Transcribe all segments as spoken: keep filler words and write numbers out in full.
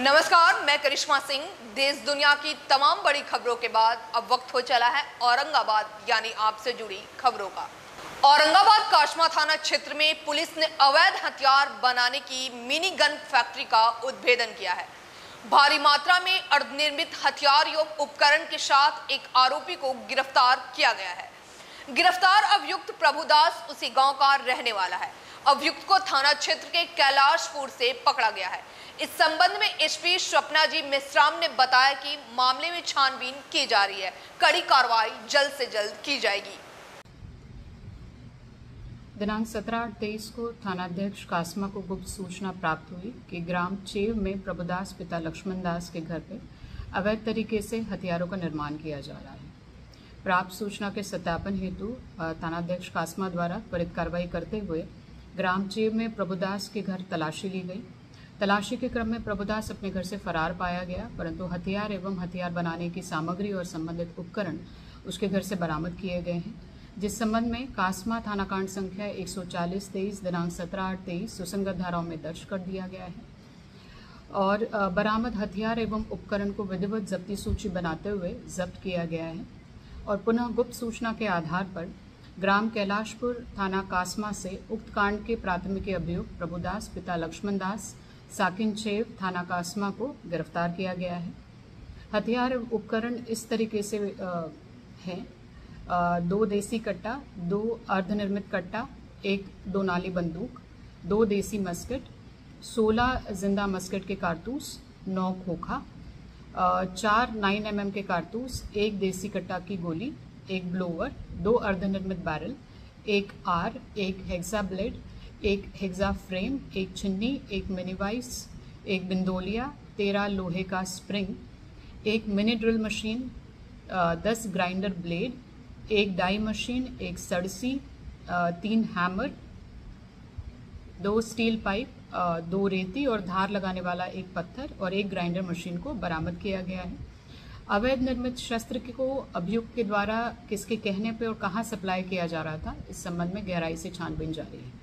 नमस्कार, मैं करिश्मा सिंह। देश दुनिया की तमाम बड़ी खबरों के बाद अब वक्त हो चला है औरंगाबाद यानी आपसे जुड़ी खबरों का। औरंगाबाद काशमा थाना क्षेत्र में पुलिस ने अवैध हथियार बनाने की मिनी गन फैक्ट्री का उद्भेदन किया है। भारी मात्रा में अर्धनिर्मित हथियार एवं उपकरण के साथ एक आरोपी को गिरफ्तार किया गया है। गिरफ्तार अभियुक्त प्रभुदास उसी गांव का रहने वाला है। अभियुक्त को थाना क्षेत्र के कैलाशपुर से पकड़ा गया है। इस संबंध में एसपी स्वप्ना जी मेश्राम ने बताया कि मामले में छानबीन की जा रही है। कड़ी कार्रवाई जल्द से जल्द की जाएगी। दिनांक सत्रह आठ तेईस को थानाध्यक्ष कासमा को गुप्त सूचना प्राप्त हुई कि ग्राम चेव में प्रभुदास पिता लक्ष्मण दास के घर पे अवैध तरीके से हथियारों का निर्माण किया जा रहा है। प्राप्त सूचना के सत्यापन हेतु थानाध्यक्ष कासमा द्वारा त्वरित कार्रवाई करते हुए ग्राम चेव में प्रभुदास के घर तलाशी ली गई। तलाशी के क्रम में प्रभुदास अपने घर से फरार पाया गया, परंतु हथियार एवं हथियार बनाने की सामग्री और संबंधित उपकरण उसके घर से बरामद किए गए हैं, जिस संबंध में कासमा थाना कांड संख्या एक सौ चालीस तेईस दिनांक सत्रह आठ तेईस सुसंगत धाराओं में दर्ज कर दिया गया है और बरामद हथियार एवं उपकरण को विधिवत जब्ती सूची बनाते हुए जब्त किया गया है और पुनः गुप्त सूचना के आधार पर ग्राम कैलाशपुर थाना कासमा से उक्त कांड के प्राथमिक अभियुक्त प्रभुदास पिता लक्ष्मण दास साकिन चेव थाना कासमा को गिरफ्तार किया गया है। हथियार उपकरण इस तरीके से हैं: दो देसी कट्टा, दो अर्धनिर्मित कट्टा, एक दो नाली बंदूक, दो देसी मस्केट, सोलह जिंदा मस्केट के कारतूस, नौ खोखा, चार नाइन एम एम के कारतूस, एक देसी कट्टा की गोली, एक ब्लोवर, दो अर्धनिर्मित बैरल, एक आर, एक हेक्सा ब्लेड, एक हेक्सा फ्रेम, एक छिन्नी, एक मिनीवाइस, एक बिंदोलिया, तेरह लोहे का स्प्रिंग, एक मिनी ड्रिल मशीन, दस ग्राइंडर ब्लेड, एक डाई मशीन, एक सड़सी, तीन हैमर, दो स्टील पाइप, दो रेती और धार लगाने वाला एक पत्थर और एक ग्राइंडर मशीन को बरामद किया गया है। अवैध निर्मित शस्त्र को अभियुक्त के द्वारा किसके कहने पर और कहां सप्लाई किया जा रहा था, इस संबंध में गहराई से छानबीन जारी है।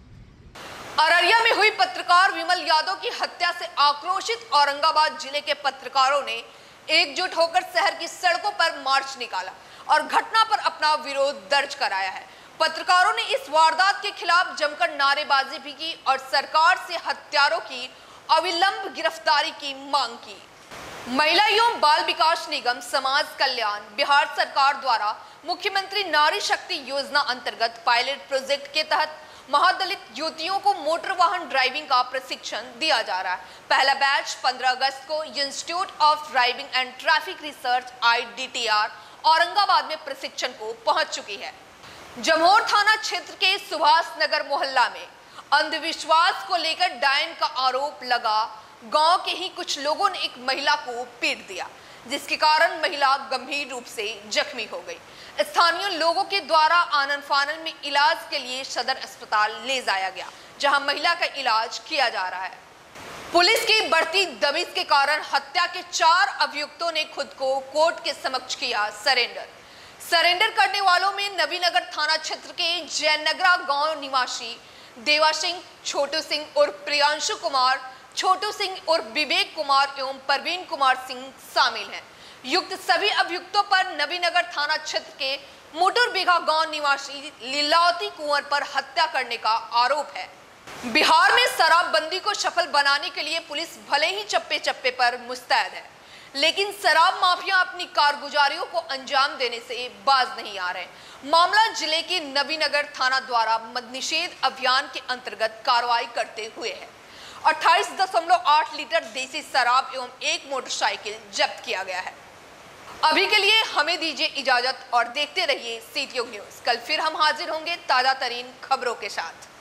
अररिया में हुई पत्रकार विमल यादव की हत्या से आक्रोशित औरंगाबाद जिले के पत्रकारों ने एकजुट होकर शहर की सड़कों पर मार्च निकाला और घटना पर अपना विरोध दर्ज कराया है। पत्रकारों ने इस वारदात के खिलाफ जमकर नारेबाजी भी की और सरकार से हत्यारों की अविलंब गिरफ्तारी की मांग की। महिला एवं बाल विकास निगम समाज कल्याण बिहार सरकार द्वारा मुख्यमंत्री नारी शक्ति योजना अंतर्गत पायलट प्रोजेक्ट के तहत महादलित युवतियों को मोटर वाहन ड्राइविंग का प्रशिक्षण दिया जा रहा है। पहला बैच पंद्रह अगस्त को Institute of Driving and Traffic Research I D T R Aurangabad में प्रशिक्षण को पहुंच चुकी है। जमहोर थाना क्षेत्र के सुभाष नगर मोहल्ला में अंधविश्वास को लेकर डायन का आरोप लगा। गांव के ही कुछ लोगों ने एक महिला को पीट दिया, जिसके कारण महिला गंभीर रूप से जख्मी हो गई। स्थानीय लोगों के द्वारा आनन फानन में इलाज के लिए सदर अस्पताल ले जाया गया, जहां महिला का इलाज किया जा रहा है। पुलिस की बढ़ती दबिश के कारण हत्या के चार अभियुक्तों ने खुद को कोर्ट के समक्ष किया सरेंडर। सरेंडर करने वालों में नवीनगर थाना क्षेत्र के जयनगरा गांव निवासी देवा सिंह, छोटू सिंह और प्रियांशु कुमार, छोटू सिंह और विवेक कुमार एवं परवीन कुमार सिंह शामिल हैं। युक्त सभी अभियुक्तों पर नवीनगर थाना क्षेत्र के मोटर बेगा गांव निवासी लीलावती कुंवर पर हत्या करने का आरोप है। बिहार में शराबबंदी को सफल बनाने के लिए पुलिस भले ही चप्पे चप्पे पर मुस्तैद है, लेकिन शराब माफिया अपनी कारगुजारियों को अंजाम देने से बाज नहीं आ रहे। मामला जिले के नवीनगर थाना द्वारा मद निषेध अभियान के अंतर्गत कार्रवाई करते हुए है। अट्ठाईस दशमलव आठ लीटर देसी शराब एवं एक मोटरसाइकिल जब्त किया गया है। अभी के लिए हमें दीजिए इजाजत और देखते रहिए सिटी न्यूज। कल फिर हम हाजिर होंगे ताजा तरीन खबरों के साथ।